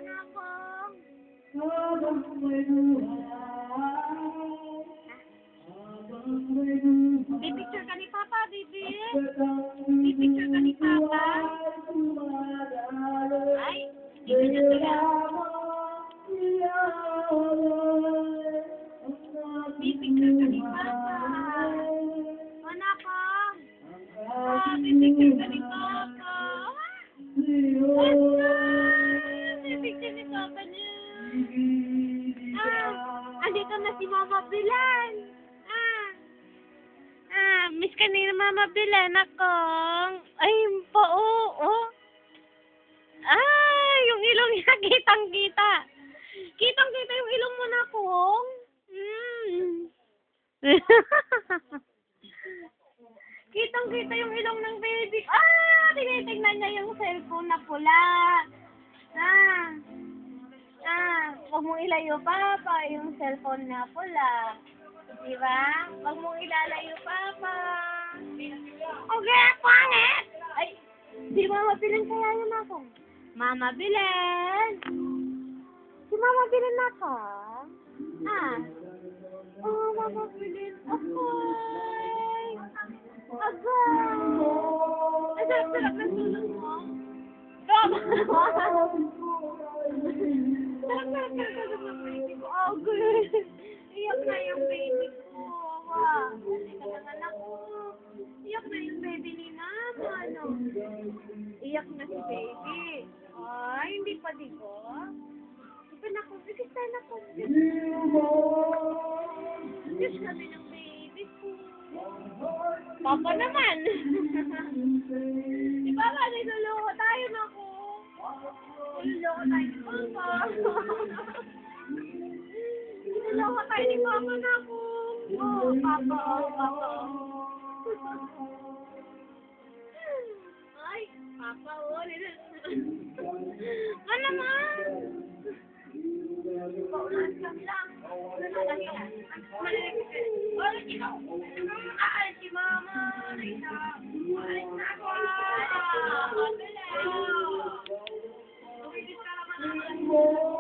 Manapong. Pipicture ka ni Papa, baby. Pipicture ka ni Papa. Ay, hindi ka na pipicture ka ni Papa. Manapong. Pipicture ka ni Papa. Pipicture ni Papa niya. Andito na si Mama Bilan. Miss ka ni Mama Bilan akong. Ay, oo. Yung ilong niya, kitang-kita. Kitang-kita yung ilong mo na akong. Kitang-kita yung ilong ng baby. Tinitignan niya yung cellphone na pula. Huwag mong ilayo, Papa, yung cellphone na pula. Diba? Huwag mong ilalayo, Papa. Okay, pangit! Ay, si Mama Bilan kaya yun ako. Mama Bilan! Si Mama Bilan ako? Mama Bilan ako. Agay! Ay, sarap-sarap na tulog mo. Sarap-sarap na tulog ng baby ko. Agay! Iyak na yung baby ko. Hindi ka lang anak ko. Iyak na yung baby ni Mama. Iyak na si baby. Ay, hindi pa di ko. Iba na ko. Bigis tayo na ko. Bigis kami ng baby ko. Papa naman. Di ba ba, niluloko tayo na ko. Niluloko tayo ni Papa. Niluloko tayo ni Papa na ko. Papa. Ay, Papa, ano naman? Paulan kami lang. Si Mama. Alis na ako. Mabilis. Tumibis ka naman ako.